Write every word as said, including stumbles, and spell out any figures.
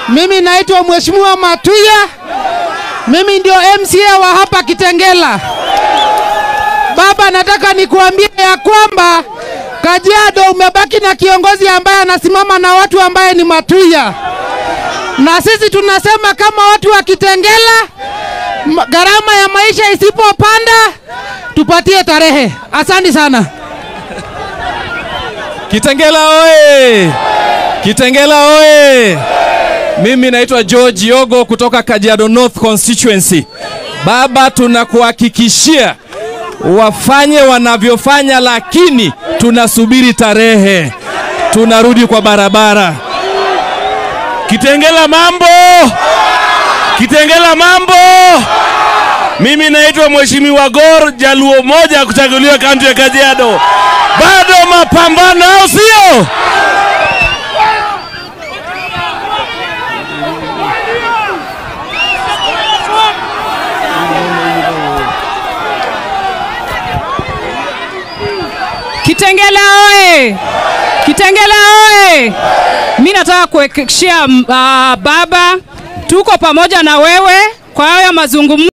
Mimi naitwa Mheshimiwa Matuya. Mimi ndio M C A wa hapa Kitengelela. Baba, nataka nikuambie ya kwamba Kajiado umebaki na kiongozi ambaye anasimama na watu ambaye ni Matuya. Na sisi tunasema kama watu wa Kitengelela, gharama ya maisha isipopanda, tupatie Tarehe. Asante sana. Kitengelela oye! Kitengelela oye! Mimi naitwa George Yogo kutoka Kajiado North Constituency. Baba, tunakuhakikishia wafanye wanavyofanya, lakini tunasubiri Tarehe. Tunarudi kwa barabara. Kitengelela mambo! Kitengelela mambo! Mimi naitwa Mheshimiwa Gor, Jaluo moja kuchaguliwa kaunti ya Kajiado. Bado mapambano, au sio? Kitengelela oye! Kitengelela oye! Mimi nataka kuhakikishia uh, baba tuko pamoja na wewe kwa haya mazungumzo.